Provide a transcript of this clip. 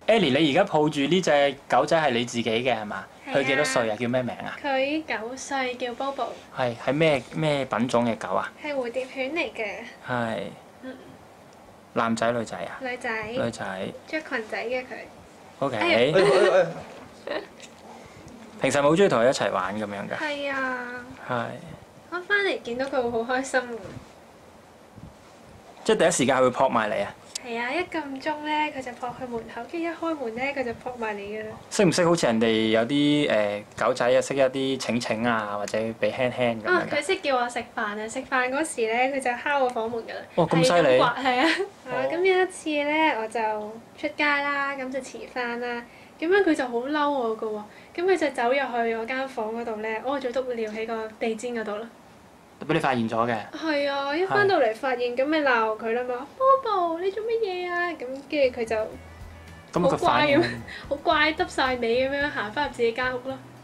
Ellie，你而家抱住呢隻狗仔係你自己嘅係嘛？ 係啊佢幾多歲啊？叫咩名啊？ 佢9歲，叫 Bobo， 係咩品種嘅狗啊？ 係蝴蝶犬嚟嘅。 係。男仔女仔啊？ 女仔。 女仔。 着裙仔嘅佢。 OK。 哎呀平時係咪好中意同佢一齊玩咁樣㗎？ 係啊。 係。 我翻嚟見到佢會好開心喎。 即係第一時間佢會撲埋嚟啊！ 係啊，一撳鐘咧，佢就撲去門口，跟住一開門咧，佢就撲埋嚟㗎啦。 識唔識好似人哋有啲狗仔啊，識一啲請請啊，或者俾輕輕咁樣㗎？ 佢識叫我食飯啊！食飯嗰時咧，佢就敲我房門㗎啦。 哦，咁犀利！ 係啊。咁有一次咧，我就出街啦，咁就遲翻啦。咁樣佢就好嬲我㗎喎，咁佢就走入去我間房嗰度咧，屙咗篤尿喺個地氈嗰度啦。 俾你發現咗嘅。 係啊！一翻到嚟發現，咁咪鬧佢啦嘛，Bobo 你做乜嘢啊？咁跟住佢就好乖咁，好乖耷晒尾咁樣行翻入自己間屋咯。